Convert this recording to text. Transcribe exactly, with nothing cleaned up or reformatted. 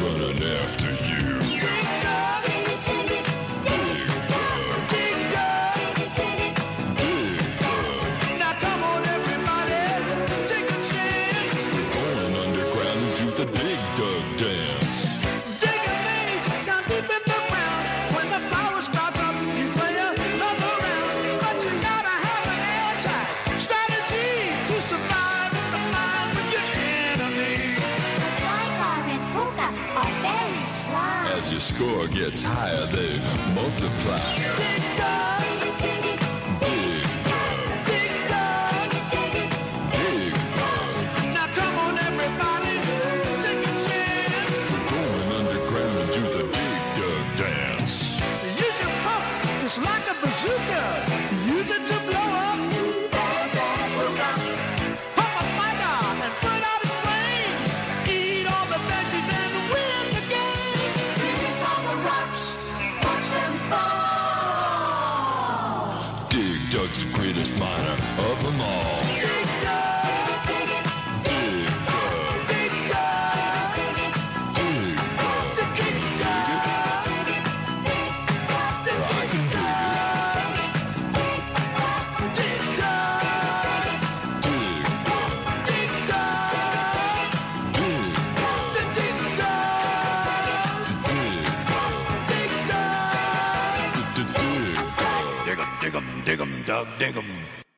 running after you. Dig-dug, Dig-dug, dig-dug. dig-dug. Now come on, everybody, take a chance. Going underground to the dig-dug dance. Dig a maze down deep in the ground. When the flower starts up, you play another round. But you gotta have an airtight strategy to survive in the mine with your enemy. As your score gets higher, they multiply. Dig-dug, Dig-dug, dig-dug. dig-dug. Now come on, everybody, take a chance. Going underground to the dig-dug dance. Use your pump just like a bazooka. Use it to blow up. Pump a fighter and put out his flames. Eat all the veggies and win the game. Release all the rocks, watch them fall. Dig-dug's the greatest miner of them all. Dig-dug, Dig-dug, dig-dug, dig-dug. dig-dug. I can dig it. Dig-dug, Dig-dug, dig-dug, dig-dug, dig-dug, dig-dug. dig-dug. Dig 'em, dig 'em, dig 'em, Doug, dig 'em.